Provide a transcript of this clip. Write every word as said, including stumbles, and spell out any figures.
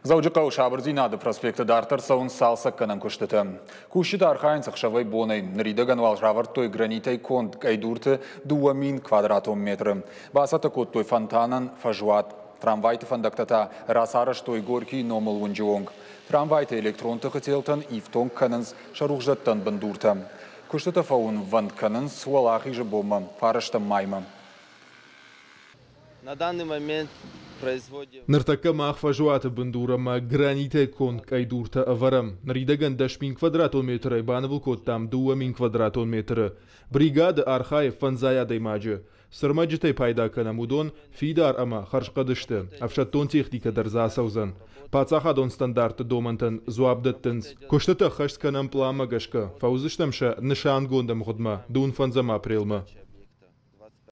Заудžiqau Šabarzinada prospekta Dartar saun salsa kanan kuštete. Kuštita arhainca xavai bonai, nridagan val žavartoj granitai kont kaidurte duo min kvadratometră. Basata kottoj fantanan fajuat. Tramvajte fandaktata rasaraštoj gorki nomul unjiong. Tramvajte elektronta geteltan ifton kanans šaruždatan bandurta. Kuštita faun vand kanans walahi жебома, парашта майма. На данный момент производим... Нартака махфажуата бандурама граните кон кайдурта аварам. Нридаган дашмин квадратометра банавул коттам дуа мин квадратометра. Бригада архаев фанзая даймаджа. Сармаджитай пайда канамудон фидар ама харшкадышты. Афшаттон техника дарза саузан. Пацахадон стандарт домантан зуабдаттанс. Коштата хашсканам плама гашка. Фаузыштамша нышан гондам ходма. Дун фанзама прелма.